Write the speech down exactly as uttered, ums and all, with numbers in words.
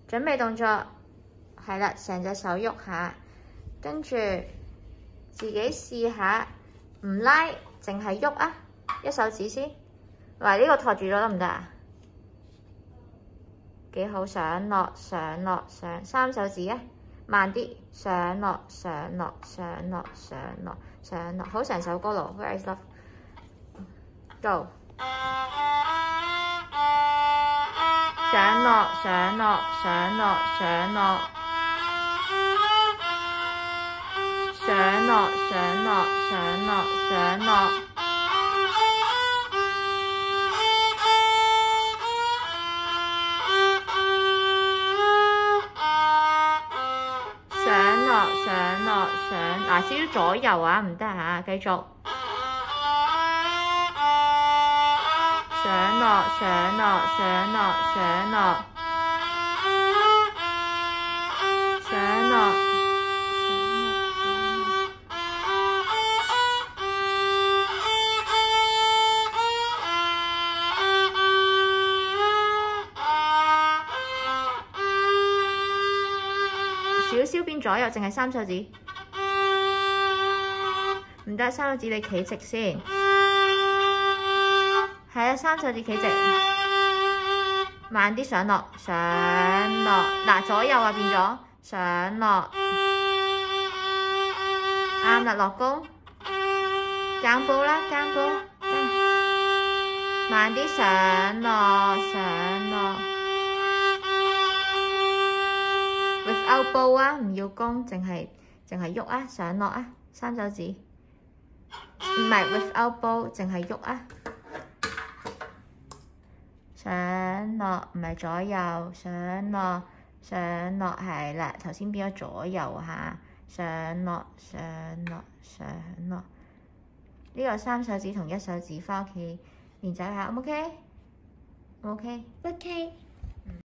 準備動作係啦，成隻手喐下，跟住自己試下唔拉，淨係喐啊！一手指先，嗱呢個托住咗得唔得啊？幾好，上落上落上，三手指啊，慢啲，上落上落上落上落上落，好成首歌咯。Where is love? Go！ 上落上落上落上落上落上落上落上落上落上落上，嗱少少左右啊，唔得嚇，繼續上落上落上落上落上落，少少變左右，淨係三手指，唔得，三手指你企直先。係啊，三手指企直，慢啲上落，上落，嗱左右啊變咗，上落，啱啦，落弓，間步啦，間步，慢啲上落，上落 ，without bow 啊，唔要弓，淨係淨係喐啊，上落啊，三手指，唔係 without bow，淨係喐啊。上落唔係左右，上落上落係啦，頭先變咗左右下，上落上落上落，呢個三手指同一手指返屋企練習下，O唔 OK？O K？ OK。